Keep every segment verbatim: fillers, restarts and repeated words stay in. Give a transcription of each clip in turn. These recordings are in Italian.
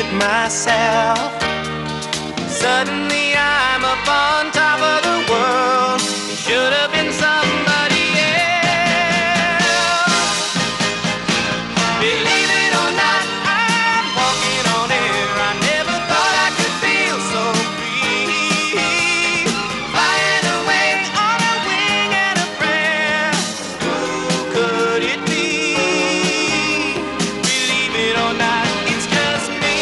myself. Suddenly I'm up on top of the world. Should have been somebody else. Believe it or not, I'm walking on air. I never thought I could feel so free. Flying away on a wing and a prayer. Who could it be? Believe it or not, it's just me.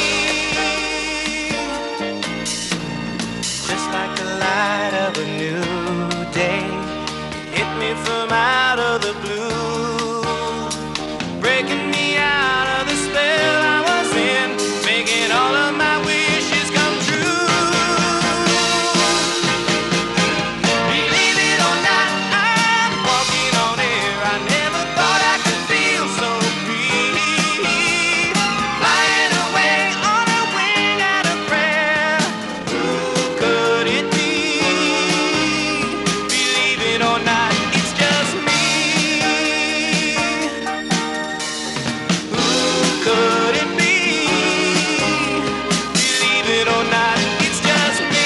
Just like the light of a new day, hit me from out of the blue, breaking me out of the spell I was in, making all of my wishes come true. Believe it or not, I'm walking on air. I never thought I could feel so free. Flying away on a wing and a prayer. Who could it be? Believe it or not, it's just me. Who could it be? Believe it or not, it's just me.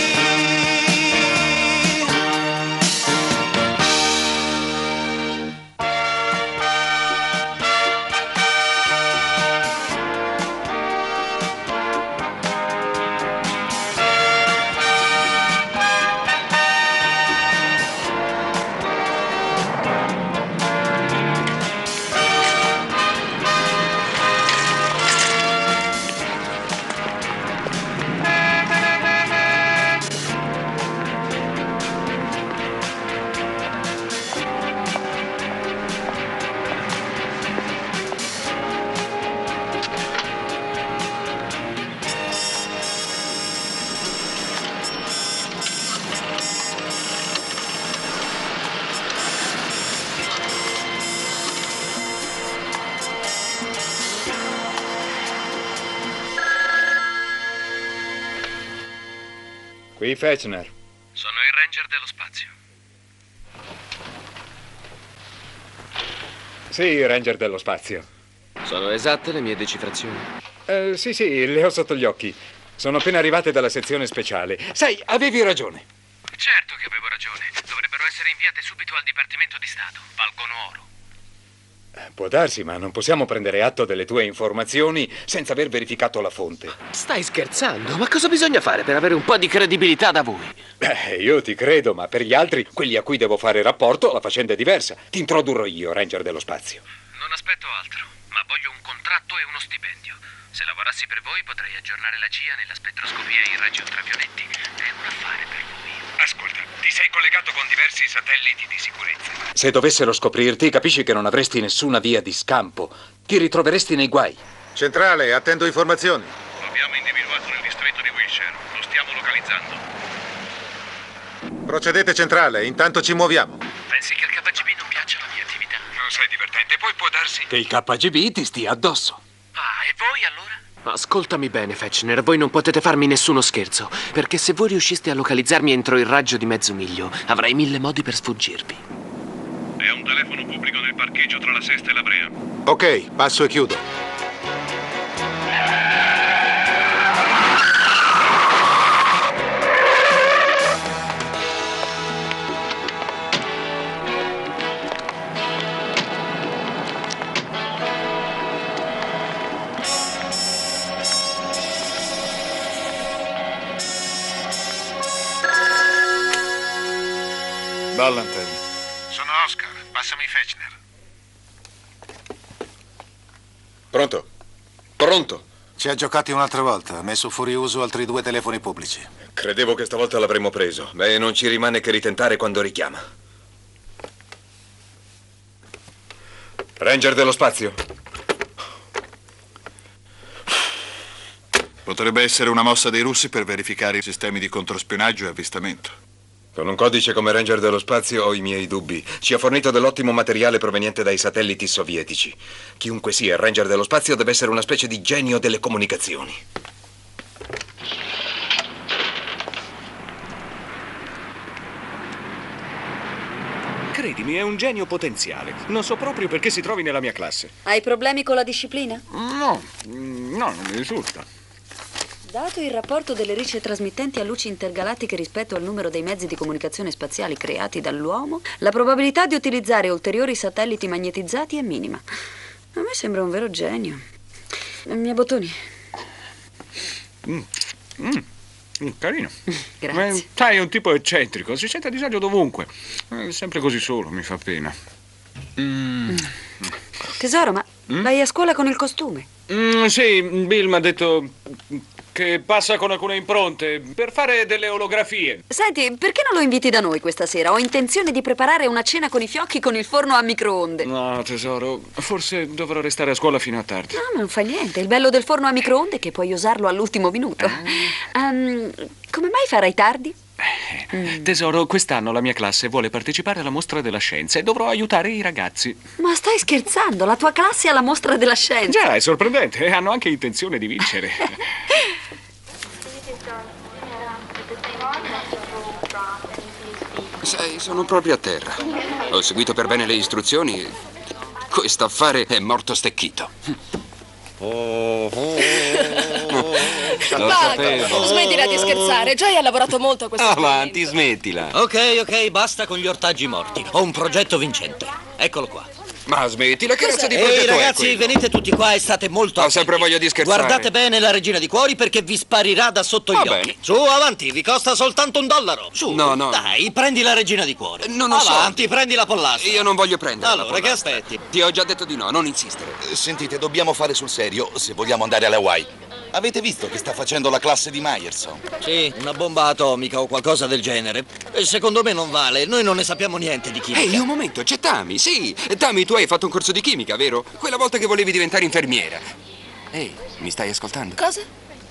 Qui Fechner. Sono il ranger dello spazio. Sì, ranger dello spazio. Sono esatte le mie decifrazioni? Eh, sì, sì, le ho sotto gli occhi. Sono appena arrivate dalla sezione speciale. Sai, avevi ragione. Certo che avevo ragione. Dovrebbero essere inviate subito al Dipartimento di Stato. Valgono oro. Può darsi, ma non possiamo prendere atto delle tue informazioni senza aver verificato la fonte. Stai scherzando? Ma cosa bisogna fare per avere un po' di credibilità da voi? Beh, io ti credo, ma per gli altri, quelli a cui devo fare rapporto, la faccenda è diversa. Ti introdurrò io, ranger dello spazio. Non aspetto altro, ma voglio un contratto e uno stipendio. Se lavorassi per voi potrei aggiornare la C I A nella spettroscopia e in raggi ultravioletti. È un affare per voi. Ascolta, ti sei collegato con diversi satelliti di sicurezza. Se dovessero scoprirti, capisci che non avresti nessuna via di scampo. Ti ritroveresti nei guai. Centrale, attendo informazioni. Lo abbiamo individuato nel distretto di Wilshire. Lo stiamo localizzando. Procedete centrale, intanto ci muoviamo. Pensi che al K G B non piaccia la mia attività? Non sei divertente, poi può darsi... Che il K G B ti stia addosso. Ah, e voi allora? Ascoltami bene, Fechner, voi non potete farmi nessuno scherzo, perché se voi riusciste a localizzarmi entro il raggio di mezzo miglio, avrei mille modi per sfuggirvi. È un telefono pubblico nel parcheggio tra la Sesta e la Brea. Ok, passo e chiudo. Valentine. Sono Oscar, passami Fechner. Pronto? Pronto? Ci ha giocati un'altra volta, ha messo fuori uso altri due telefoni pubblici. Credevo che stavolta l'avremmo preso. Beh, non ci rimane che ritentare quando richiama. Ranger dello spazio. Potrebbe essere una mossa dei russi per verificare i sistemi di controspionaggio e avvistamento. Con un codice come Ranger dello spazio ho i miei dubbi. Ci ha fornito dell'ottimo materiale proveniente dai satelliti sovietici. Chiunque sia il Ranger dello spazio deve essere una specie di genio delle comunicazioni. Credimi, è un genio potenziale. Non so proprio perché si trovi nella mia classe. Hai problemi con la disciplina? No, no, non mi risulta. Dato il rapporto delle ricce trasmittenti a luci intergalattiche rispetto al numero dei mezzi di comunicazione spaziali creati dall'uomo, la probabilità di utilizzare ulteriori satelliti magnetizzati è minima. A me sembra un vero genio. Mia Bottoni. Mm. Mm. Mm, carino. Grazie. Ma, sai, è un tipo eccentrico, si sente a disagio dovunque. È sempre così solo, mi fa pena. Mm. Tesoro, ma Mm? vai a scuola con il costume? Mm, sì, Bill mi ha detto che passa con alcune impronte per fare delle olografie. Senti, perché non lo inviti da noi questa sera? Ho intenzione di preparare una cena con i fiocchi con il forno a microonde. No, tesoro, forse dovrò restare a scuola fino a tardi. No, ma non fa niente. Il bello del forno a microonde è che puoi usarlo all'ultimo minuto. Um, come mai farai tardi? Eh, tesoro, quest'anno la mia classe vuole partecipare alla mostra della scienza e dovrò aiutare i ragazzi. Ma stai scherzando? La tua classe è alla mostra della scienza. Già, è sorprendente. E hanno anche intenzione di vincere. Sai, sono proprio a terra. Ho seguito per bene le istruzioni e questo affare è morto stecchito. Oh, oh, oh, Vago, smettila di scherzare. Joy ha lavorato molto a questo Avanti, smettila. Ok, ok, basta con gli ortaggi morti. Ho un progetto vincente. Eccolo qua. Ma smettila, che razza di Ehi progetto ragazzi, è venite tutti qua e state molto Ho attenti. sempre voglia di scherzare. Guardate bene la regina di cuori perché vi sparirà da sotto Va gli bene. occhi. Su, avanti, vi costa soltanto un dollaro. Su, No, no. dai, prendi la regina di cuori. Non ho Avanti, soldi. prendi la pollastra. Io non voglio prendere Allora, la che pollastra. aspetti? Ti ho già detto di no, non insistere. Sentite, dobbiamo fare sul serio se vogliamo andare alle Hawaii. Avete visto che sta facendo la classe di Myerson? Sì, una bomba atomica o qualcosa del genere. E secondo me non vale, noi non ne sappiamo niente di chimica. Ehi, un momento, c'è Tami, sì. Tami, tu hai fatto un corso di chimica, vero? Quella volta che volevi diventare infermiera. Ehi, mi stai ascoltando? Cosa?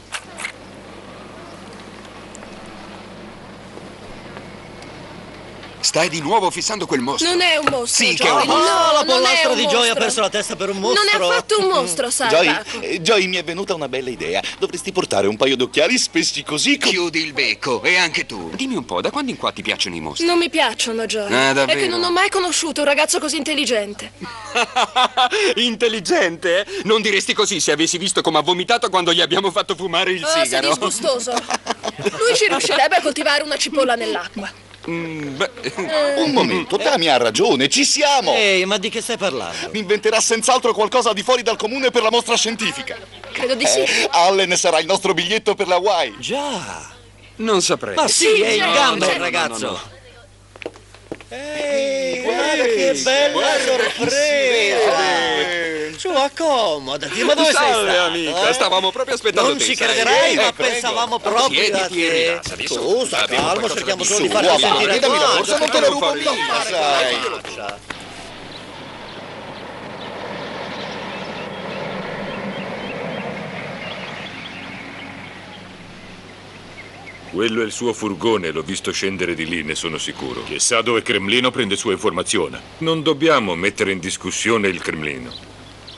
Stai di nuovo fissando quel mostro. Non è un mostro. Sì, che è Joy. un mostro. No, la non è pollastra un di Joy ha mostro. perso la testa per un mostro. Non è affatto un mostro, Joy, Salvaco. eh, Joy, mi è venuta una bella idea. Dovresti portare un paio d'occhiali spessi così. Com- Chiudi il becco, e anche tu. Dimmi un po', da quando in qua ti piacciono i mostri? Non mi piacciono, Joy. Ah, davvero? È che non ho mai conosciuto un ragazzo così intelligente. Intelligente? Non diresti così se avessi visto come ha vomitato quando gli abbiamo fatto fumare il Oh, sei sigaro. disgustoso. Lui ci riuscirebbe a coltivare una cipolla nell'acqua. Mm, beh. Un momento, Tami ha ragione, ci siamo. Ehi, ma di che stai parlando? Mi inventerà senz'altro qualcosa di fuori dal comune per la mostra scientifica. Credo di sì. Eh, Allen sarà il nostro biglietto per la Hawaii. Già. Non saprei. Ma sì, Sì, è in no, gamba no, il no, ragazzo. no, no. Ehi, guarda che bella sorpresa. Su, accomodati. Ma dove sei Salve, stato? amica, eh? stavamo proprio aspettando Non te, ci sai. crederai, Eh, ma prego. pensavamo proprio Siediti a e te. rilassa, adesso Su, sta abbiamo calmo, qualcosa cerchiamo da solo di dire. farti Su, sentire a dammi la tuo borsa, agio. non te la rubo fare più. io. Sai. Quello è il suo furgone, l'ho visto scendere di lì, ne sono sicuro. Chissà dove Cremlino prende sua informazione. Non dobbiamo mettere in discussione il Cremlino.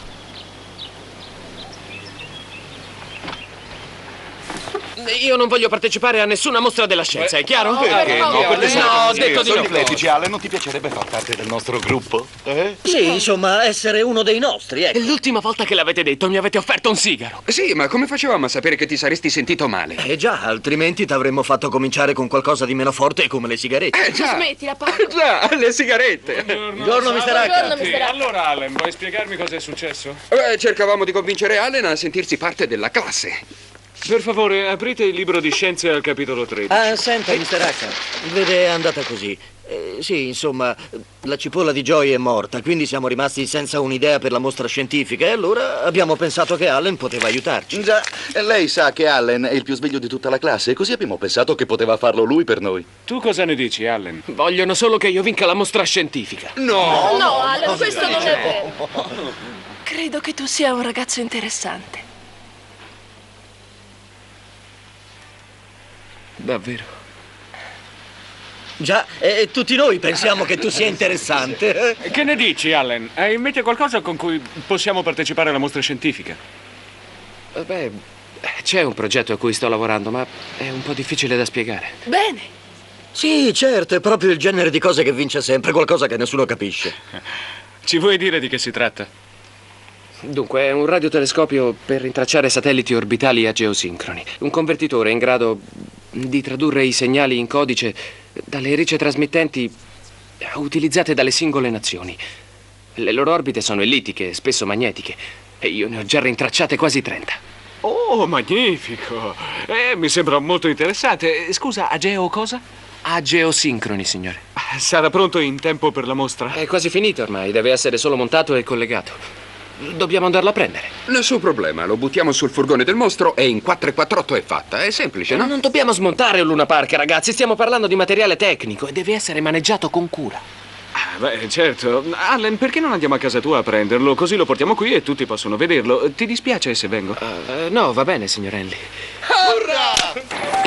Io non voglio partecipare a nessuna mostra della scienza, è chiaro? Perché no? Quelli No, ho detto di sono no. eclettici, Allen, non ti piacerebbe far parte del nostro gruppo? Eh? Sì, insomma, essere uno dei nostri, ecco. L'ultima volta che l'avete detto mi avete offerto un sigaro. Sì, ma come facevamo a sapere che ti saresti sentito male? Eh già, altrimenti ti avremmo fatto cominciare con qualcosa di meno forte come le sigarette. Eh già, Smettila, Paco. già, le sigarette. Buongiorno, mister H. Buongiorno, Sì, mister H. allora, Allen, vuoi spiegarmi cosa è successo? Eh, cercavamo di convincere Allen a sentirsi parte della classe. Per favore, aprite il libro di scienze al capitolo tredici. Ah, senta, mister H. Vede, è andata così. Eh, sì, insomma, la cipolla di Joy è morta, quindi siamo rimasti senza un'idea per la mostra scientifica e allora abbiamo pensato che Allen poteva aiutarci. Già, lei sa che Allen è il più sveglio di tutta la classe, così abbiamo pensato che poteva farlo lui per noi. Tu cosa ne dici, Allen? Vogliono solo che io vinca la mostra scientifica. No! No, Allen, questo non è vero. Credo che tu sia un ragazzo interessante. Davvero? Già, e tutti noi pensiamo che tu sia interessante. Che ne dici, Allen? Hai in mente qualcosa con cui possiamo partecipare alla mostra scientifica? Beh, c'è un progetto a cui sto lavorando, ma è un po' difficile da spiegare. Bene. Sì, certo, è proprio il genere di cose che vince sempre, qualcosa che nessuno capisce. Ci vuoi dire di che si tratta? Dunque, è un radiotelescopio per rintracciare satelliti orbitali a geosincroni. Un convertitore in grado di tradurre i segnali in codice dalle ricce trasmittenti utilizzate dalle singole nazioni. Le loro orbite sono ellittiche, spesso magnetiche, e io ne ho già rintracciate quasi trenta. Oh, magnifico! Eh, mi sembra molto interessante. Scusa, a geo cosa? A geosincroni, signore. Sarà pronto in tempo per la mostra? È quasi finito ormai, deve essere solo montato e collegato. Dobbiamo andarlo a prendere. Nessun problema, lo buttiamo sul furgone del mostro e in quattro e quarantotto è fatta. È semplice, no? Non dobbiamo smontare un Luna Park, ragazzi. Stiamo parlando di materiale tecnico e deve essere maneggiato con cura. Ah, beh, certo. Allen, perché non andiamo a casa tua a prenderlo? Così lo portiamo qui e tutti possono vederlo. Ti dispiace se vengo? Uh, uh, no, va bene, signor Henley. Urrà!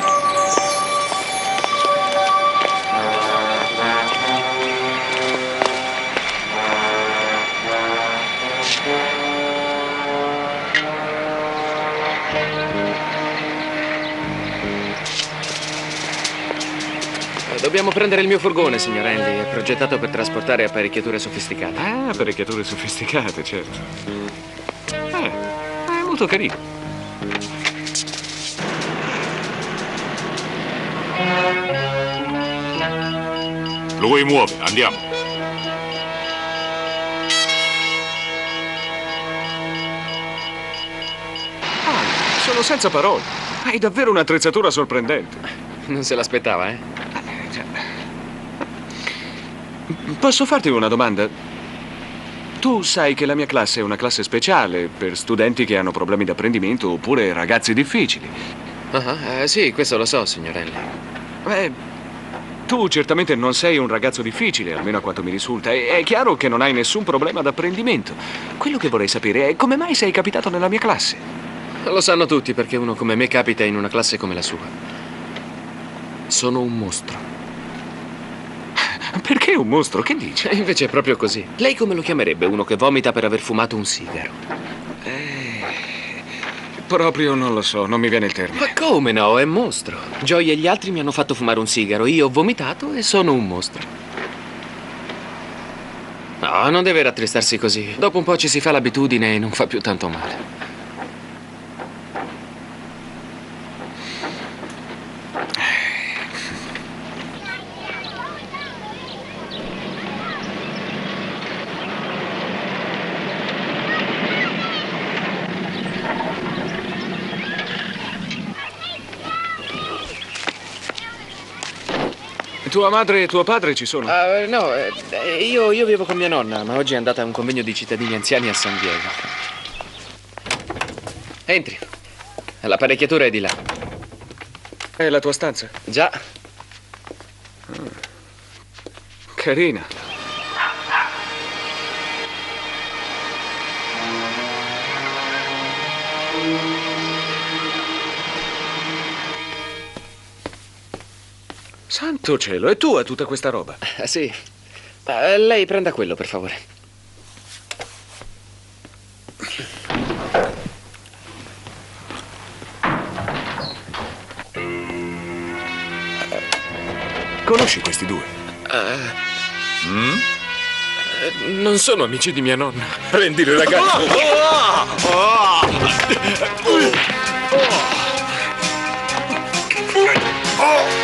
Dobbiamo prendere il mio furgone, signor Henley. È progettato per trasportare apparecchiature sofisticate. Ah, apparecchiature sofisticate, certo. Eh, è molto carino. Lui muove, andiamo. Ah, sono senza parole. Hai davvero un'attrezzatura sorprendente. Non se l'aspettava, eh? Posso farti una domanda? Tu sai che la mia classe è una classe speciale per studenti che hanno problemi d'apprendimento oppure ragazzi difficili. Uh-huh, eh, sì, questo lo so, signor Henley. Beh, tu certamente non sei un ragazzo difficile, almeno a quanto mi risulta. E è chiaro che non hai nessun problema d'apprendimento. Quello che vorrei sapere è come mai sei capitato nella mia classe. Lo sanno tutti perché uno come me capita in una classe come la sua. Sono un mostro. Perché un mostro? Che dice? Invece è proprio così. Lei come lo chiamerebbe uno che vomita per aver fumato un sigaro? Eh, proprio non lo so, non mi viene il termine. Ma come no? È mostro. Joy e gli altri mi hanno fatto fumare un sigaro, io ho vomitato e sono un mostro. No, non deve rattristarsi così. Dopo un po' ci si fa l'abitudine e non fa più tanto male. Tua madre e tuo padre ci sono? Uh, no, eh, io, io vivo con mia nonna, ma oggi è andata a un convegno di cittadini anziani a San Diego. Entri. L'apparecchiatura è di là. È la tua stanza? Già. Ah. Carina. Santo cielo, è tua tutta questa roba? Uh, sì. Uh, lei prenda quello, per favore. Conosci questi due? Uh, mm? uh, non sono amici di mia nonna. Prendili, ragazzo! Oh! Oh! Oh!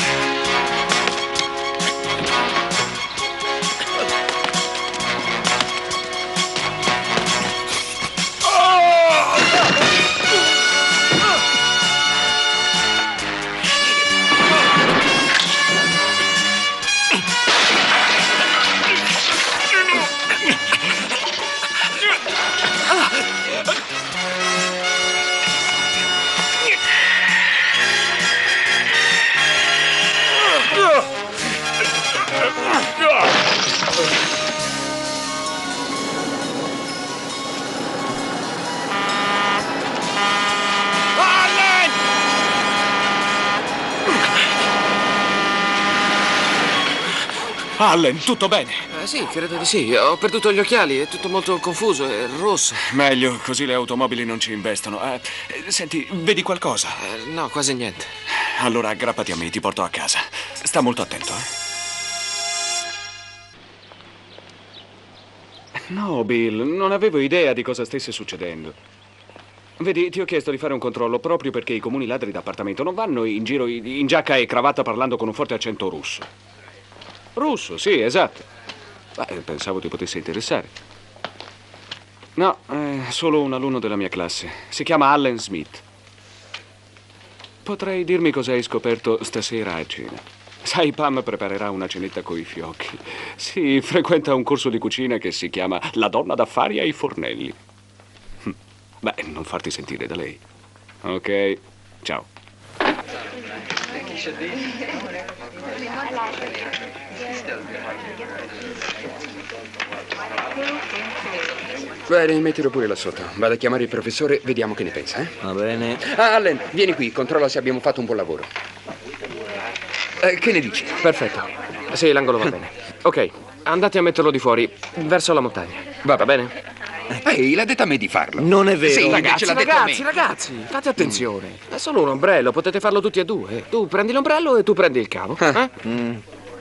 Allen, tutto bene? Eh, sì, credo di sì. Ho perduto gli occhiali, è tutto molto confuso, è rosso. Meglio, così le automobili non ci investono. Eh, senti, vedi qualcosa? Eh, no, quasi niente. Allora aggrappati a me, ti porto a casa. Sta molto attento, eh? No, Bill, non avevo idea di cosa stesse succedendo. Vedi, ti ho chiesto di fare un controllo proprio perché i comuni ladri d'appartamento non vanno in giro in giacca e cravatta parlando con un forte accento russo. Russo, sì, esatto. Beh, pensavo ti potesse interessare. No, è solo un alunno della mia classe. Si chiama Allen Smith. Potrei dirmi cosa hai scoperto stasera a cena. Sai, Pam preparerà una cenetta coi fiocchi. Sì, frequenta un corso di cucina che si chiama La donna d'affari ai fornelli. Beh, non farti sentire da lei. Ok, ciao. Bene, mettilo pure là sotto. Vado a chiamare il professore, vediamo che ne pensa, eh? Va bene. Ah, Allen, vieni qui, controlla se abbiamo fatto un buon lavoro. Eh, che ne dici? Perfetto. Sì, l'angolo va bene. Ok, andate a metterlo di fuori, verso la montagna. Va, va bene? Ehi, l'ha detto a me di farlo. Non è vero. Sì, Ragazzi, l'ha detto a ragazzi, me. ragazzi, fate attenzione. È solo un ombrello, potete farlo tutti e due. Tu prendi l'ombrello e tu prendi il cavo. Eh? Mm.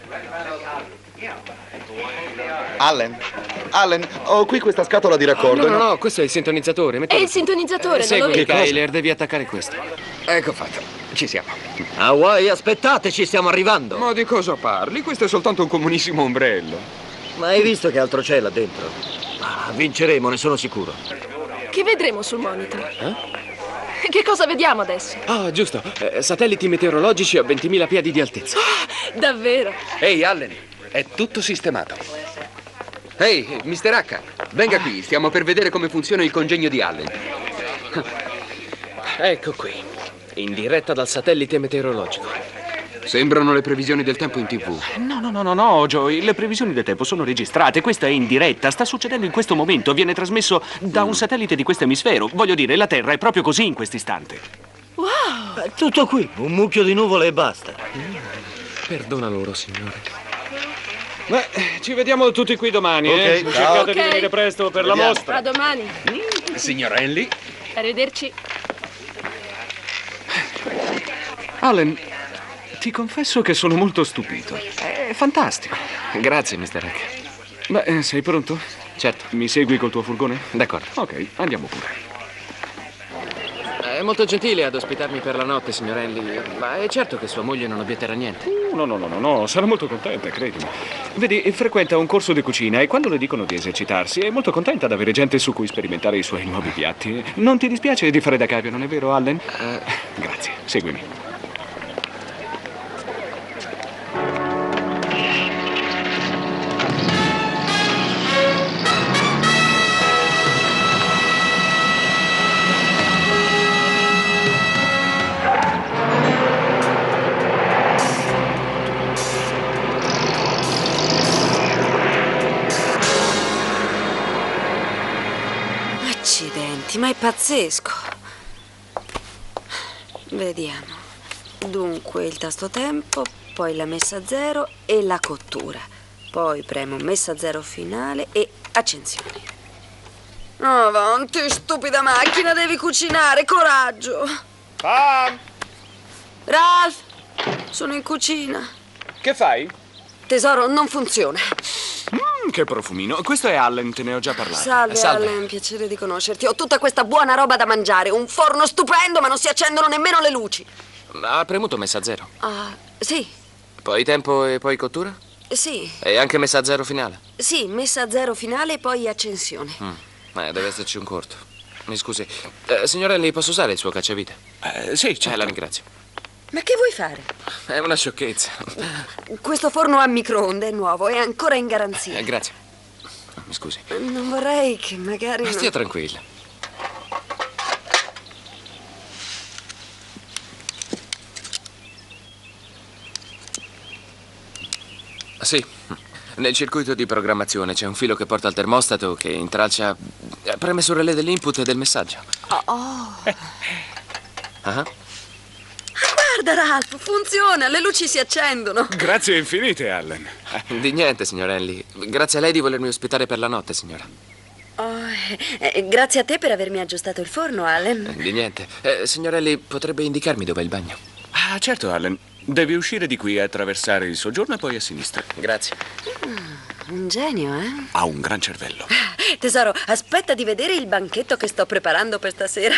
Allen, Allen, ho qui questa scatola di raccordo. No, no, no, questo è il sintonizzatore. È mettilo il su. sintonizzatore, Eh, non lo segui, vedi? Kyler, devi attaccare questo. Ecco fatto, ci siamo. Hawaii, aspettateci, stiamo arrivando. Ma di cosa parli? Questo è soltanto un comunissimo ombrello. Ma hai visto che altro c'è là dentro? Ah, vinceremo, ne sono sicuro. Che vedremo sul monitor? Eh? Che cosa vediamo adesso? Ah, giusto. Eh, satelliti meteorologici a ventimila piedi di altezza. Davvero? Ehi, Allen, è tutto sistemato. Ehi, mister H, venga qui, stiamo per vedere come funziona il congegno di Allen. Ecco qui, in diretta dal satellite meteorologico. Sembrano le previsioni del tempo in tivù. No, no, no, no, no, Joey, le previsioni del tempo sono registrate, questa è in diretta, sta succedendo in questo momento, viene trasmesso da un satellite di questo emisfero. Voglio dire, la Terra è proprio così in quest'istante. Wow! È tutto qui, un mucchio di nuvole e basta. Perdona loro, signore. Beh, ci vediamo tutti qui domani, Ok, eh? ciao. Cercate Ok. di venire presto per la Vediamo. mostra. A domani. Signor Henley? Arrivederci. Allen, ti confesso che sono molto stupito. È fantastico. Grazie, mister Hack. Beh, eh, sei pronto? Certo. Mi segui col tuo furgone? D'accordo. Ok, andiamo pure. È molto gentile ad ospitarmi per la notte, signor Henley, ma è certo che sua moglie non obietterà niente. Uh, no, no, no, no, no, sarà molto contenta, credimi. Vedi, frequenta un corso di cucina e quando le dicono di esercitarsi è molto contenta ad avere gente su cui sperimentare i suoi nuovi piatti. Non ti dispiace di fare da cavio, non è vero, Allen? Uh, Grazie, seguimi. Accidenti, ma è pazzesco. Vediamo. Dunque il tasto tempo, poi la messa a zero e la cottura. Poi premo messa a zero finale e accensione. Avanti, stupida macchina, devi cucinare, coraggio. Pam! Ralph, sono in cucina. Che fai? Tesoro, non funziona. Mm, che profumino. Questo è Allen, te ne ho già parlato. Salve, Salve. Allen, piacere di conoscerti. Ho tutta questa buona roba da mangiare, un forno stupendo, ma non si accendono nemmeno le luci. ha premuto messa a zero. Ah, sì, Poi tempo e poi cottura? sì, E anche messa a zero finale? sì, messa a zero finale e poi accensione. Mm. Eh, deve esserci un corto. Mi scusi. Eh, signor Henley, posso usare il suo cacciavite? Eh, sì, certo. Eh, la ringrazio. Ma che vuoi fare? È una sciocchezza. Questo forno a microonde è nuovo, è ancora in garanzia. Eh, grazie. Mi scusi. Non vorrei che magari... Ma non- stia tranquilla. Sì, nel circuito di programmazione c'è un filo che porta al termostato che intralcia... Preme sul relè dell'input e del messaggio. Oh, oh. Ah. Guarda, Ralph, funziona, le luci si accendono. Grazie infinite, Allen. Di niente, signor Henley. Grazie a lei di volermi ospitare per la notte, signora. Oh, eh, eh, grazie a te per avermi aggiustato il forno, Allen. Di niente. Eh, signor Henley, potrebbe indicarmi dov'è il bagno? Ah, certo, Allen. Devi uscire di qui e attraversare il soggiorno e poi a sinistra. Grazie. Ah. Un genio, eh? Ha un gran cervello. Tesoro, aspetta di vedere il banchetto che sto preparando per stasera.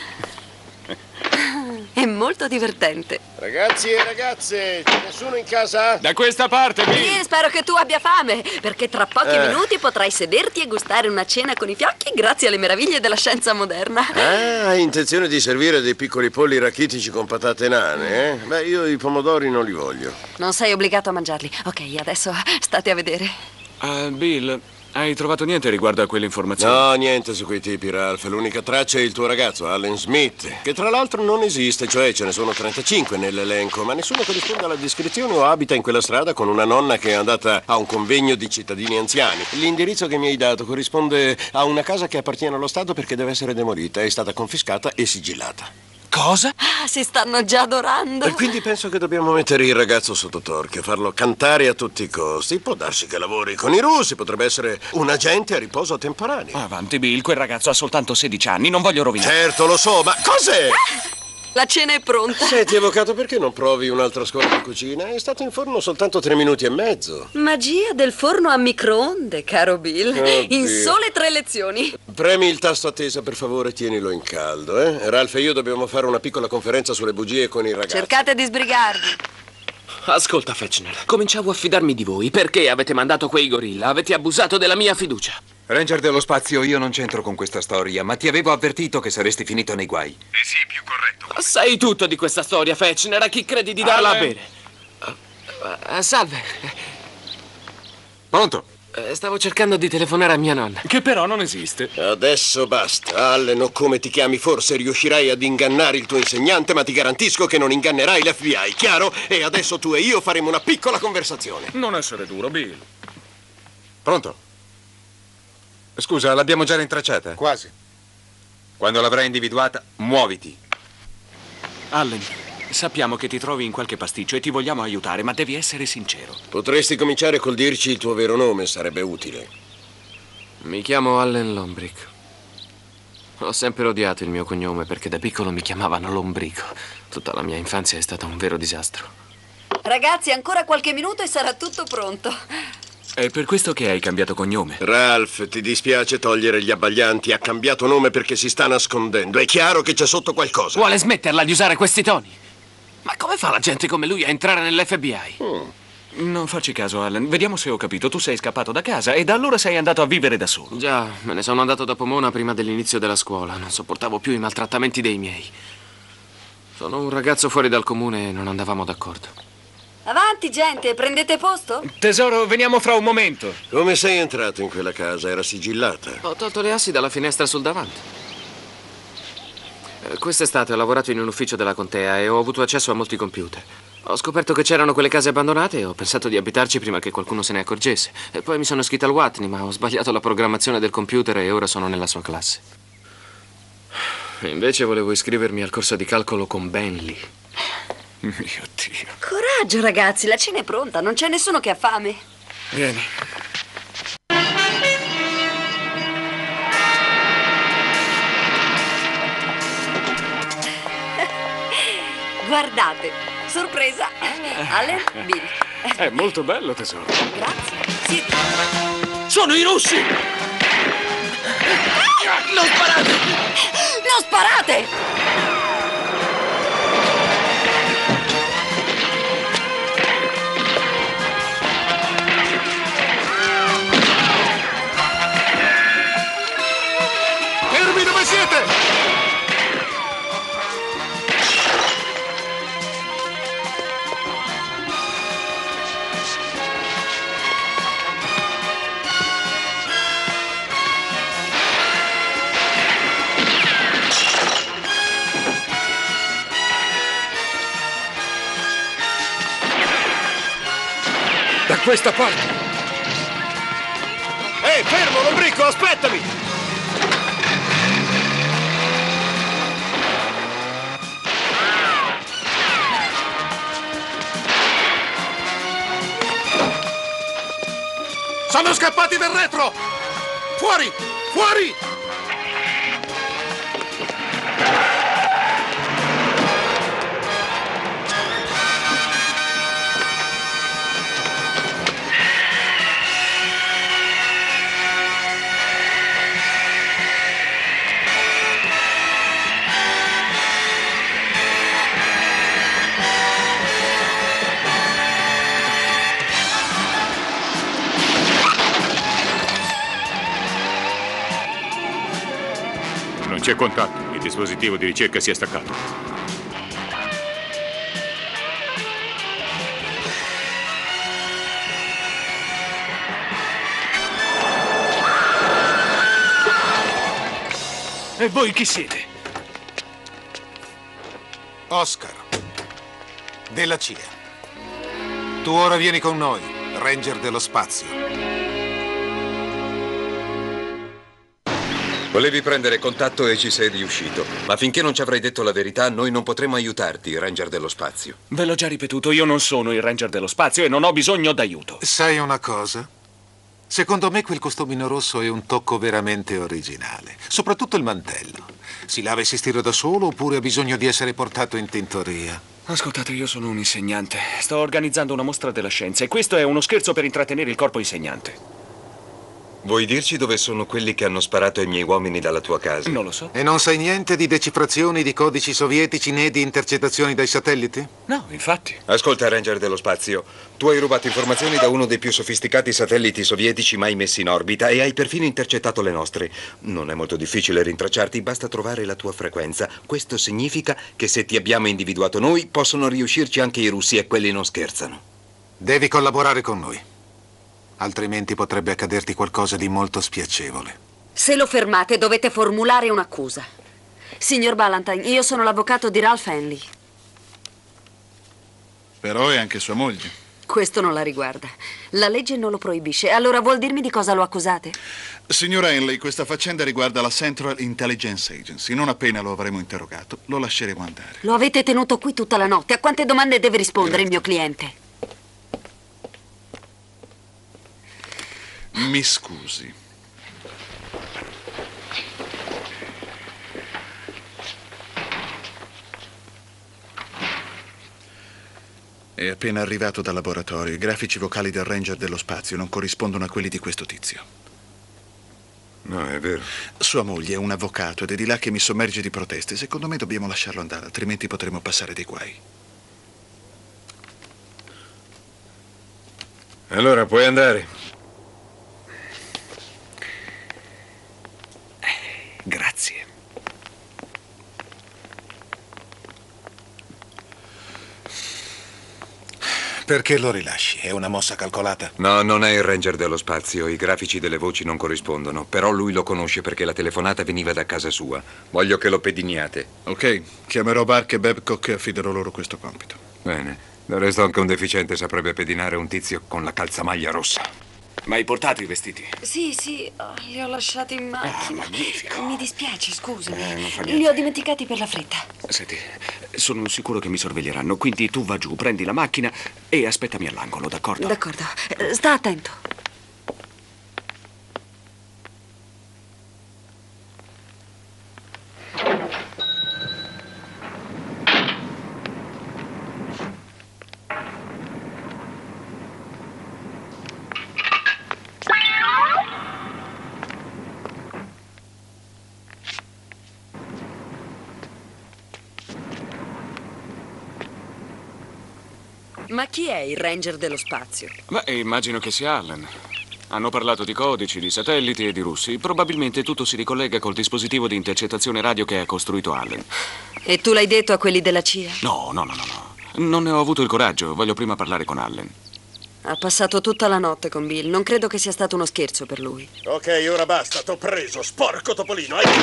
È molto divertente. Ragazzi e ragazze, c'è nessuno in casa? Da questa parte, Bill! Sì, spero che tu abbia fame, perché tra pochi Eh. minuti potrai sederti e gustare una cena con i fiocchi grazie alle meraviglie della scienza moderna. Ah, hai intenzione di servire dei piccoli polli rachitici con patate nane, eh? Beh, io i pomodori non li voglio. Non sei obbligato a mangiarli. Ok, adesso state a vedere. Ah, Bill, hai trovato niente riguardo a quelle informazioni? No, niente su quei tipi, Ralph. L'unica traccia è il tuo ragazzo, Allen Smith, che tra l'altro non esiste, cioè ce ne sono trentacinque nell'elenco, ma nessuno corrisponde alla descrizione o abita in quella strada con una nonna che è andata a un convegno di cittadini anziani. L'indirizzo che mi hai dato corrisponde a una casa che appartiene allo Stato perché deve essere demolita, è stata confiscata e sigillata. Cosa? Ah, si stanno già adorando. E quindi penso che dobbiamo mettere il ragazzo sotto torchio, farlo cantare a tutti i costi. Può darsi che lavori con i russi, potrebbe essere un agente a riposo temporaneo. Avanti, Bill, quel ragazzo ha soltanto sedici anni, non voglio rovinare. Certo, lo so, ma cos'è? La cena è pronta. Senti, avvocato, perché non provi un'altra scuola di cucina? È stato in forno soltanto tre minuti e mezzo. Magia del forno a microonde, caro Bill. Oddio. In sole tre lezioni. Premi il tasto attesa, per favore, tienilo in caldo, eh? Ralph e io dobbiamo fare una piccola conferenza sulle bugie con i ragazzi. Cercate di sbrigarvi. Ascolta, Fechner, cominciavo a fidarmi di voi. Perché avete mandato quei gorilla? Avete abusato della mia fiducia. Ranger dello spazio, io non c'entro con questa storia, ma ti avevo avvertito che saresti finito nei guai. Eh sì, più corretto. Sai tutto di questa storia, Fechner. A chi credi di darla a bere? Uh, uh, salve. Pronto? Uh, stavo cercando di telefonare a mia nonna. Che però non esiste. Adesso basta. Allen, o come ti chiami, forse riuscirai ad ingannare il tuo insegnante, ma ti garantisco che non ingannerai l'F B I, chiaro? E adesso tu e io faremo una piccola conversazione. Non essere duro, Bill. Pronto? Scusa, l'abbiamo già rintracciata? Quasi. Quando l'avrai individuata, muoviti. Allen, sappiamo che ti trovi in qualche pasticcio e ti vogliamo aiutare, ma devi essere sincero. Potresti cominciare col dirci il tuo vero nome, sarebbe utile. Mi chiamo Allen Lombrick. Ho sempre odiato il mio cognome perché da piccolo mi chiamavano Lombrico. Tutta la mia infanzia è stata un vero disastro. Ragazzi, ancora qualche minuto e sarà tutto pronto. È per questo che hai cambiato cognome. Ralph, ti dispiace togliere gli abbaglianti. Ha cambiato nome perché si sta nascondendo. È chiaro che c'è sotto qualcosa. Vuole smetterla di usare questi toni? Ma come fa la gente come lui a entrare nell'F B I? Mm. Non farci caso, Allen. Vediamo se ho capito. Tu sei scappato da casa e da allora sei andato a vivere da solo. Già, me ne sono andato da Pomona prima dell'inizio della scuola. Non sopportavo più i maltrattamenti dei miei. Sono un ragazzo fuori dal comune e non andavamo d'accordo. Avanti, gente, prendete posto? Tesoro, veniamo fra un momento. Come sei entrato in quella casa? Era sigillata. Ho tolto le assi dalla finestra sul davanti. Eh, Quest'estate ho lavorato in un ufficio della contea e ho avuto accesso a molti computer. Ho scoperto che c'erano quelle case abbandonate e ho pensato di abitarci prima che qualcuno se ne accorgesse. E poi mi sono iscritto al Watney, ma ho sbagliato la programmazione del computer e ora sono nella sua classe. E invece volevo iscrivermi al corso di calcolo con Bentley. Mio Dio. Coraggio, ragazzi, la cena è pronta, non c'è nessuno che ha fame. Vieni. Guardate, sorpresa. Allen, Bill. È molto bello, tesoro. Grazie. Siete. Sono i russi! Non sparate! Non sparate! Fermi dove siete! Da questa parte! Ehi, fermo, Lombrico, aspettami! Sono scappati dal retro! Fuori! Fuori! C'è contatto. Il dispositivo di ricerca si è staccato. E voi chi siete? Oscar, della C I A. Tu ora vieni con noi, Ranger dello Spazio. Volevi prendere contatto e ci sei riuscito. Ma finché non ci avrai detto la verità, noi non potremo aiutarti, Ranger dello Spazio. Ve l'ho già ripetuto, io non sono il Ranger dello Spazio e non ho bisogno d'aiuto. Sai una cosa? Secondo me quel costumino rosso è un tocco veramente originale. Soprattutto il mantello. Si lava e si stira da solo oppure ha bisogno di essere portato in tintoria? Ascoltate, io sono un insegnante. Sto organizzando una mostra della scienza e questo è uno scherzo per intrattenere il corpo insegnante. Vuoi dirci dove sono quelli che hanno sparato ai miei uomini dalla tua casa? Non lo so. E non sai niente di decifrazioni di codici sovietici né di intercettazioni dai satelliti? No, infatti. Ascolta, Ranger dello Spazio. Tu hai rubato informazioni da uno dei più sofisticati satelliti sovietici mai messi in orbita e hai perfino intercettato le nostre. Non è molto difficile rintracciarti, basta trovare la tua frequenza. Questo significa che se ti abbiamo individuato noi, possono riuscirci anche i russi e quelli non scherzano. Devi collaborare con noi. Altrimenti potrebbe accaderti qualcosa di molto spiacevole. Se lo fermate dovete formulare un'accusa. Signor Ballantyne, io sono l'avvocato di Ralph Henley. Però è anche sua moglie. Questo non la riguarda. La legge non lo proibisce. Allora vuol dirmi di cosa lo accusate? Signora Henley, questa faccenda riguarda la Central Intelligence Agency. Non appena lo avremo interrogato, lo lasceremo andare. Lo avete tenuto qui tutta la notte. A quante domande deve rispondere il mio cliente? Mi scusi. È appena arrivato dal laboratorio. I grafici vocali del Ranger dello Spazio non corrispondono a quelli di questo tizio. No, è vero. Sua moglie è un avvocato ed è di là che mi sommerge di proteste. Secondo me dobbiamo lasciarlo andare, altrimenti potremo passare dei guai. Allora, puoi andare. Grazie. Perché lo rilasci? È una mossa calcolata? No, non è il Ranger dello Spazio. I grafici delle voci non corrispondono. Però lui lo conosce perché la telefonata veniva da casa sua. Voglio che lo pediniate. Ok, chiamerò Bark e Babcock e affiderò loro questo compito. Bene. Del resto anche un deficiente saprebbe pedinare un tizio con la calzamaglia rossa. Ma hai portato i vestiti? Sì, sì, oh, li ho lasciati in macchina. Ah, magnifico. Mi dispiace, scusami. Eh, non fa niente. Li ho dimenticati per la fretta. Senti, sono sicuro che mi sorveglieranno, quindi tu va giù, prendi la macchina e aspettami all'angolo, d'accordo? D'accordo. Eh, Sta attento. Ma chi è il Ranger dello Spazio? Beh, immagino che sia Allen. Hanno parlato di codici, di satelliti e di russi. Probabilmente tutto si ricollega col dispositivo di intercettazione radio che ha costruito Allen. E tu l'hai detto a quelli della C I A? No, no, no, no, no. Non ne ho avuto il coraggio. Voglio prima parlare con Allen. Ha passato tutta la notte con Bill. Non credo che sia stato uno scherzo per lui. Ok, ora basta. T'ho preso, sporco topolino. Hai...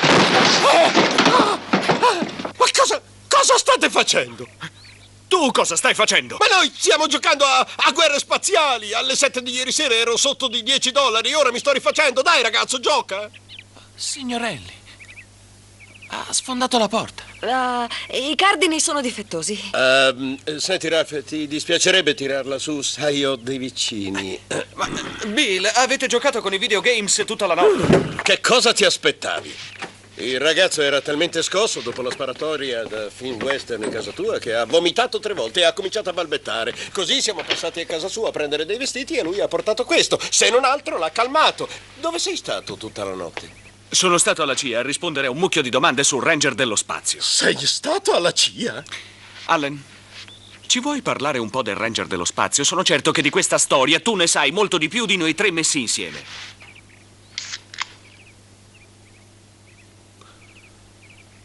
Ma cosa, cosa state facendo? Tu cosa stai facendo? Ma noi stiamo giocando a, a guerre spaziali. Alle sette di ieri sera ero sotto di dieci dollari. Ora mi sto rifacendo. Dai, ragazzo, gioca. Signorelli, ha sfondato la porta. Uh, I cardini sono difettosi. Uh, senti, Ralph, ti dispiacerebbe tirarla su? Sai, ho dei vicini. Ma, Bill, avete giocato con i videogames tutta la notte? Che cosa ti aspettavi? Il ragazzo era talmente scosso dopo la sparatoria da film western in casa tua che ha vomitato tre volte e ha cominciato a balbettare. Così siamo passati a casa sua a prendere dei vestiti e lui ha portato questo. Se non altro l'ha calmato. Dove sei stato tutta la notte? Sono stato alla C I A a rispondere a un mucchio di domande sul Ranger dello Spazio. Sei stato alla C I A? Allen, ci vuoi parlare un po' del Ranger dello Spazio? Sono certo che di questa storia tu ne sai molto di più di noi tre messi insieme.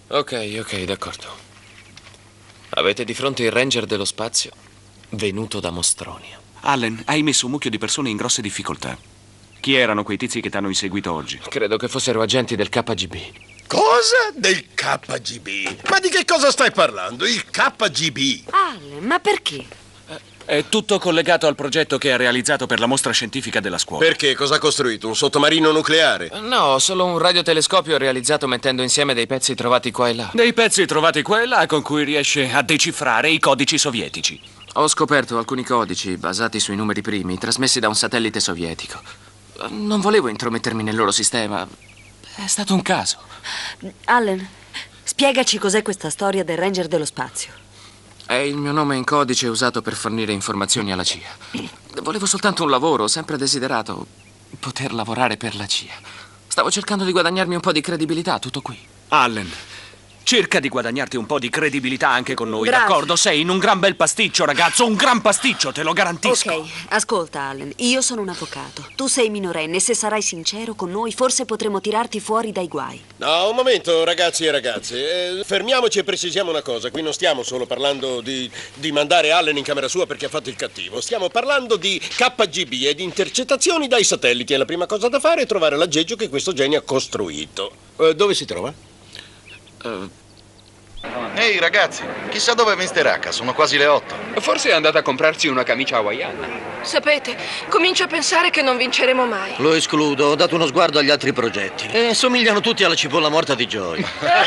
Ok, ok, d'accordo. Avete di fronte il ranger dello spazio venuto da Mostronia. Allen, hai messo un mucchio di persone in grosse difficoltà. Chi erano quei tizi che ti hanno inseguito oggi? Credo che fossero agenti del K G B. Cosa? Del K G B? Ma di che cosa stai parlando? Il K G B? Allen, ma perché? È tutto collegato al progetto che ha realizzato per la mostra scientifica della scuola. Perché? Cosa ha costruito? Un sottomarino nucleare? No, solo un radiotelescopio realizzato mettendo insieme dei pezzi trovati qua e là. Dei pezzi trovati qua e là con cui riesce a decifrare i codici sovietici. Ho scoperto alcuni codici basati sui numeri primi, trasmessi da un satellite sovietico. Non volevo intromettermi nel loro sistema. È stato un caso. Allen, spiegaci cos'è questa storia del Ranger dello spazio. È il mio nome in codice usato per fornire informazioni alla C I A. Volevo soltanto un lavoro, ho sempre desiderato poter lavorare per la C I A. Stavo cercando di guadagnarmi un po' di credibilità, tutto qui. Allen, cerca di guadagnarti un po' di credibilità anche con noi, Bravo. d'accordo? Sei in un gran bel pasticcio, ragazzo, un gran pasticcio, te lo garantisco. Ok, ascolta Allen, io sono un avvocato. Tu sei minorenne e se sarai sincero con noi forse potremo tirarti fuori dai guai. No, un momento, ragazzi e ragazze. Eh, fermiamoci e precisiamo una cosa. Qui non stiamo solo parlando di, di mandare Allen in camera sua perché ha fatto il cattivo. Stiamo parlando di K G B e di intercettazioni dai satelliti. E la prima cosa da fare è trovare l'aggeggio che questo genio ha costruito. Eh, dove si trova? Uh... Ehi ragazzi, chissà dove è mister H, sono quasi le otto. Forse è andata a comprarsi una camicia hawaiana. Sapete, comincio a pensare che non vinceremo mai. Lo escludo, ho dato uno sguardo agli altri progetti. E somigliano tutti alla cipolla morta di Joy.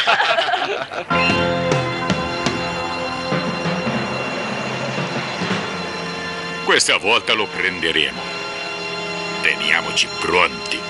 Questa volta lo prenderemo. Teniamoci pronti.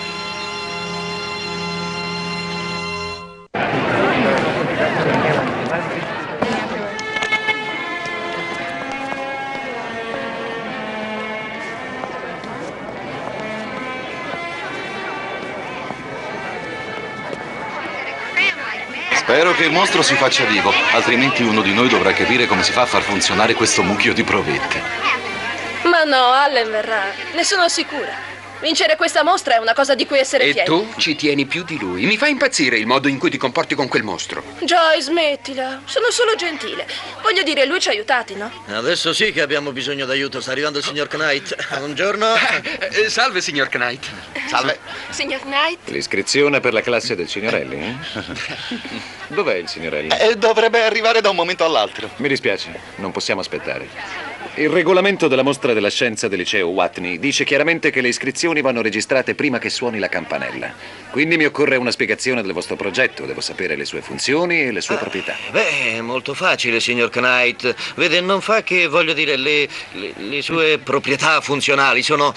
Spero che il mostro si faccia vivo, altrimenti uno di noi dovrà capire come si fa a far funzionare questo mucchio di provette. Ma no, Allen verrà, ne sono sicura. Vincere questa mostra è una cosa di cui essere E fieri. tu ci tieni più di lui. Mi fa impazzire il modo in cui ti comporti con quel mostro. Joy, smettila. Sono solo gentile. Voglio dire, lui ci ha aiutati, no? Adesso sì che abbiamo bisogno d'aiuto. Sta arrivando il signor Knight. Buongiorno. Eh, salve, signor Knight. Salve. Signor Knight? L'iscrizione per la classe del signorelli, eh? Dov'è il signorelli? Eh, dovrebbe arrivare da un momento all'altro. Mi dispiace, non possiamo aspettare. Il regolamento della mostra della scienza del liceo Watney dice chiaramente che le iscrizioni vanno registrate prima che suoni la campanella. Quindi mi occorre una spiegazione del vostro progetto. Devo sapere le sue funzioni e le sue ah, proprietà. Beh, è molto facile, signor Knight. Vede, non fa che, voglio dire, le, le, le sue proprietà funzionali sono...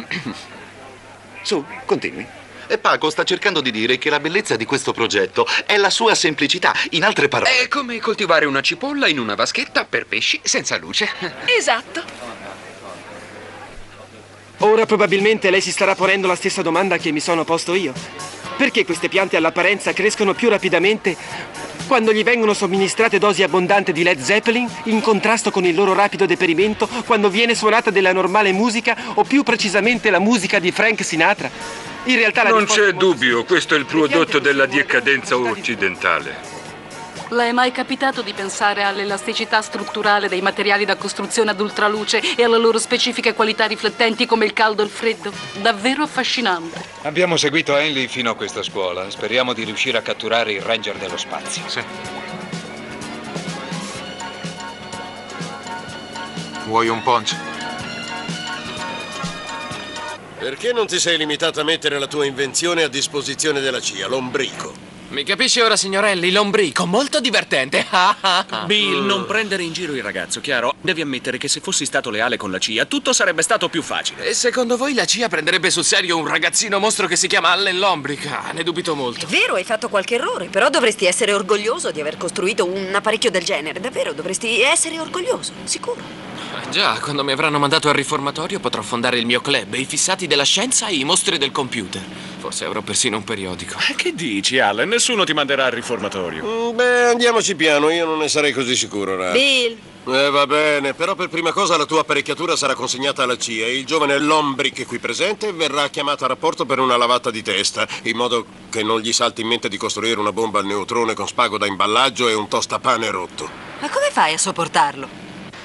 Su, continui. E Paco sta cercando di dire che la bellezza di questo progetto è la sua semplicità. In altre parole... È come coltivare una cipolla in una vaschetta per pesci senza luce. Esatto. Ora probabilmente lei si starà ponendo la stessa domanda che mi sono posto io. Perché queste piante all'apparenza crescono più rapidamente quando gli vengono somministrate dosi abbondanti di Led Zeppelin in contrasto con il loro rapido deperimento quando viene suonata della normale musica o più precisamente la musica di Frank Sinatra? In realtà la non risposta c'è dubbio, questo è il prodotto della decadenza occidentale. Le è mai capitato di pensare all'elasticità strutturale dei materiali da costruzione ad ultraluce e alle loro specifiche qualità riflettenti come il caldo e il freddo? Davvero affascinante. Abbiamo seguito Henley fino a questa scuola. Speriamo di riuscire a catturare il Ranger dello spazio. Sì. Vuoi un punch? Perché non ti sei limitato a mettere la tua invenzione a disposizione della C I A, l'ombrico? Mi capisci ora, signorelli? L'ombrico, molto divertente. Bill, non prendere in giro il ragazzo, chiaro? Devi ammettere che se fossi stato leale con la C I A, tutto sarebbe stato più facile. E secondo voi la C I A prenderebbe sul serio un ragazzino mostro che si chiama Allen Lombrica? Ne dubito molto. È vero, hai fatto qualche errore, però dovresti essere orgoglioso di aver costruito un apparecchio del genere. Davvero, dovresti essere orgoglioso, sicuro. Già, quando mi avranno mandato al riformatorio potrò fondare il mio club, i fissati della scienza e i mostri del computer. Forse avrò persino un periodico. Che dici, Allen? Nessuno ti manderà al riformatorio. Mm, beh, andiamoci piano, io non ne sarei così sicuro, Ralph. Bill. Eh, va bene, però per prima cosa la tua apparecchiatura sarà consegnata alla C I A e il giovane Lombrick qui presente verrà chiamato a rapporto per una lavata di testa, in modo che non gli salti in mente di costruire una bomba al neutrone con spago da imballaggio e un tostapane rotto. Ma come fai a sopportarlo?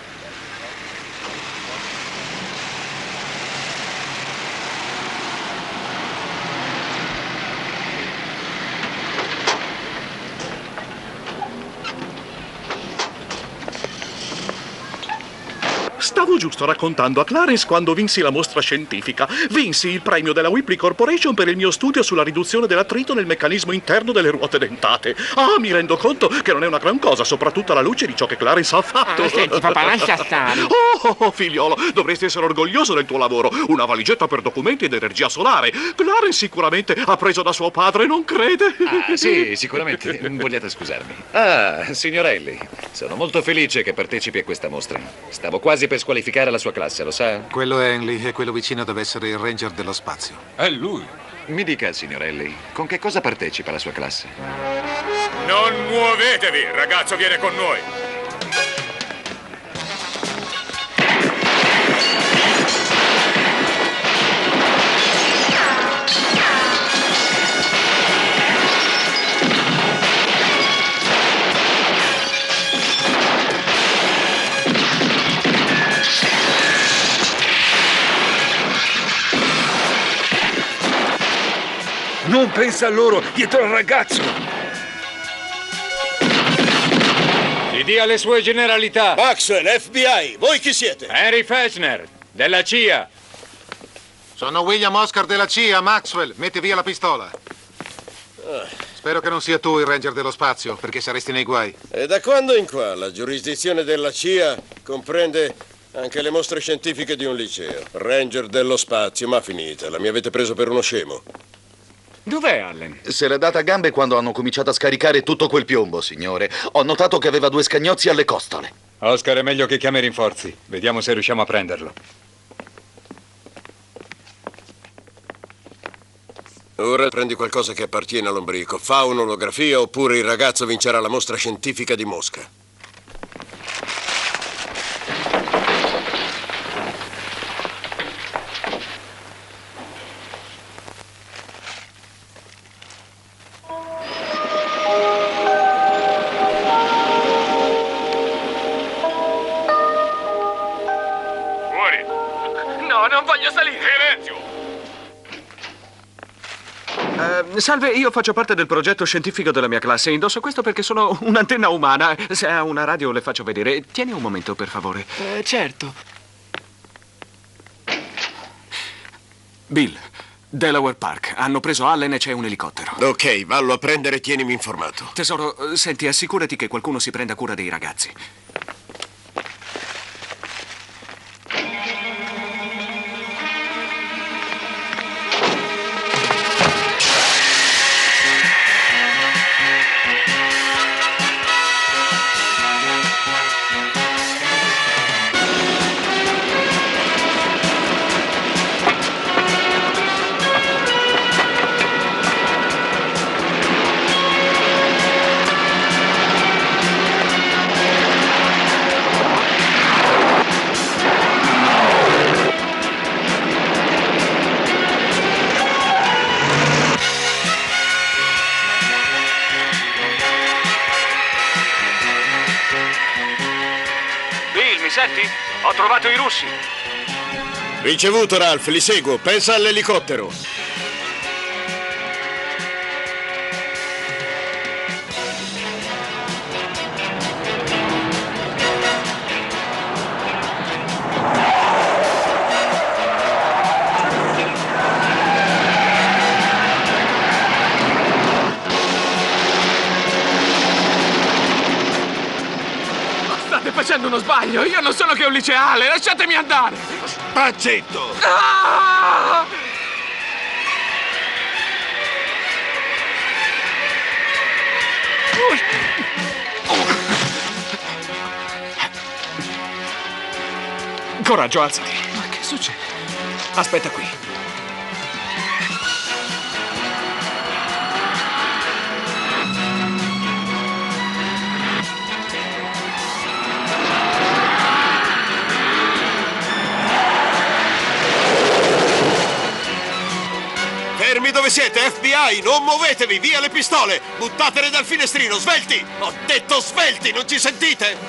Stavo giusto raccontando a Clarence quando vinsi la mostra scientifica. Vinsi il premio della Whipley Corporation per il mio studio sulla riduzione dell'attrito nel meccanismo interno delle ruote dentate. Ah, mi rendo conto che non è una gran cosa, soprattutto alla luce di ciò che Clarence ha fatto. Ah, senti, papà, lascia stare. Oh, oh, oh, figliolo, dovresti essere orgoglioso del tuo lavoro. Una valigetta per documenti ed energia solare. Clarence sicuramente ha preso da suo padre, non crede? Ah, sì, sicuramente. Vogliate scusarmi. Ah, signorelli, sono molto felice che partecipi a questa mostra. Stavo quasi per squalificare la sua classe, lo sa? Quello è Henley e quello vicino deve essere il Ranger dello spazio. È lui. Mi dica, signorelli, con che cosa partecipa la sua classe? Non muovetevi, il ragazzo viene con noi. Non pensa a loro, dietro al ragazzo! Ti dia le sue generalità. Maxwell, F B I, voi chi siete? Henry Fechner, della C I A. Sono William Oscar della C I A, Maxwell. Metti via la pistola. Spero che non sia tu il Ranger dello spazio, perché saresti nei guai. E da quando in qua la giurisdizione della C I A comprende anche le mostre scientifiche di un liceo? Ranger dello spazio, ma finitela, mi avete preso per uno scemo. Dov'è Allen? Se l'è data a gambe quando hanno cominciato a scaricare tutto quel piombo, signore. Ho notato che aveva due scagnozzi alle costole. Oscar, è meglio che chiami rinforzi. Vediamo se riusciamo a prenderlo. Ora prendi qualcosa che appartiene all'ombrico. Fa un'olografia oppure il ragazzo vincerà la mostra scientifica di Mosca. Non voglio salire! Silenzio! Uh, salve, io faccio parte del progetto scientifico della mia classe. Indosso questo perché sono un'antenna umana. Se ha una radio le faccio vedere. Tieni un momento, per favore. Eh, certo. Bill, Delaware Park. Hanno preso Allen e c'è un elicottero. Ok, vallo a prendere e tienimi informato. Tesoro, senti, assicurati che qualcuno si prenda cura dei ragazzi. Senti? Ho trovato i russi. Ricevuto, Ralph, li seguo. Pensa all'elicottero. Facendo uno sbaglio, io non sono che un liceale, lasciatemi andare! Spaccetto! Ah! Coraggio, alzati. Ma che succede? Aspetta qui. Fermi dove siete, F B I! Non muovetevi! Via le pistole! Buttatele dal finestrino! Svelti! Ho detto svelti! Non ci sentite?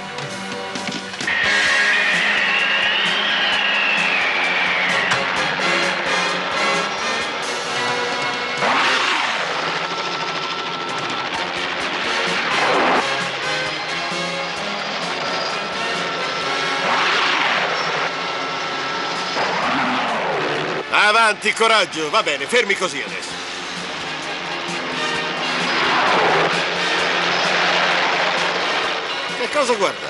Avanti, coraggio! Va bene, fermi così adesso. Che cosa guardate?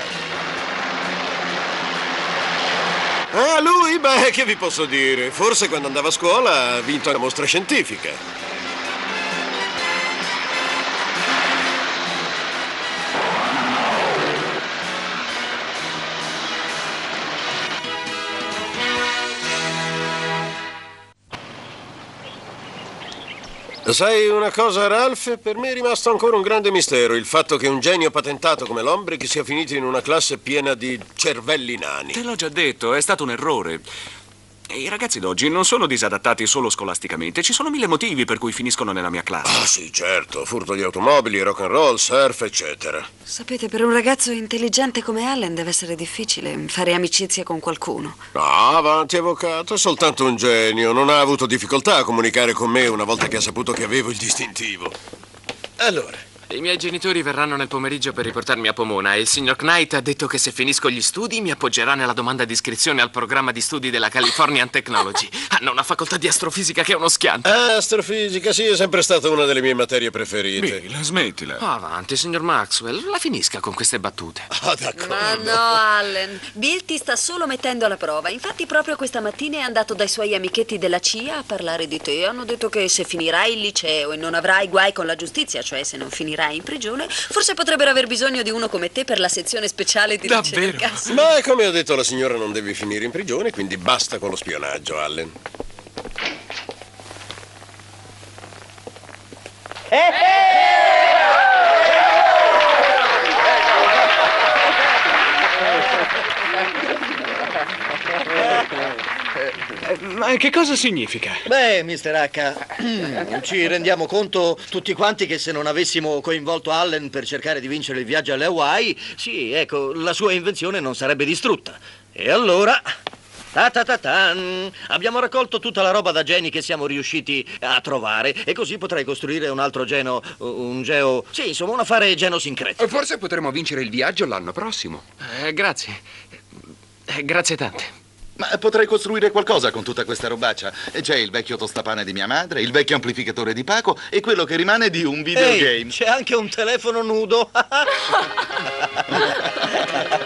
Ah, lui? Beh, che vi posso dire? Forse quando andava a scuola ha vinto una mostra scientifica. Sai una cosa, Ralph? Per me è rimasto ancora un grande mistero il fatto che un genio patentato come Lombrick sia finito in una classe piena di cervelli nani. Te l'ho già detto, è stato un errore. E i ragazzi d'oggi non sono disadattati solo scolasticamente, ci sono mille motivi per cui finiscono nella mia classe. Ah sì, certo, furto di automobili, rock and roll, surf, eccetera. Sapete, per un ragazzo intelligente come Allen deve essere difficile fare amicizia con qualcuno. Ah, avanti, avvocato, è soltanto un genio. Non ha avuto difficoltà a comunicare con me una volta che ha saputo che avevo il distintivo. Allora... I miei genitori verranno nel pomeriggio per riportarmi a Pomona e il signor Knight ha detto che se finisco gli studi mi appoggerà nella domanda di iscrizione al programma di studi della Californian Technology. Hanno una facoltà di astrofisica che è uno schianto. Ah, astrofisica, sì, è sempre stata una delle mie materie preferite. Bill, smettila. Oh, avanti, signor Maxwell, la finisca con queste battute. Ah, d'accordo. Ma no, Allen. Bill ti sta solo mettendo alla prova. Infatti proprio questa mattina è andato dai suoi amichetti della C I A a parlare di te. Hanno detto che se finirai il liceo e non avrai guai con la giustizia, cioè se non finirai in prigione, forse potrebbero aver bisogno di uno come te per la sezione speciale di ricerca. Ma come ho detto alla signora, non devi finire in prigione, quindi basta con lo spionaggio, Allen. Ma che cosa significa? Beh, mister H, ci rendiamo conto tutti quanti che se non avessimo coinvolto Allen per cercare di vincere il viaggio alle Hawaii, sì, ecco, la sua invenzione non sarebbe distrutta. E allora... Ta ta ta tan. Abbiamo raccolto tutta la roba da geni che siamo riusciti a trovare e così potrei costruire un altro geno, un geo... Sì, insomma, un affare genosincretico. Forse potremo vincere il viaggio l'anno prossimo. Eh, grazie. Eh, grazie tante. Ma potrei costruire qualcosa con tutta questa robaccia. C'è il vecchio tostapane di mia madre, il vecchio amplificatore di Paco e quello che rimane di un videogame. Ehi, c'è anche un telefono nudo.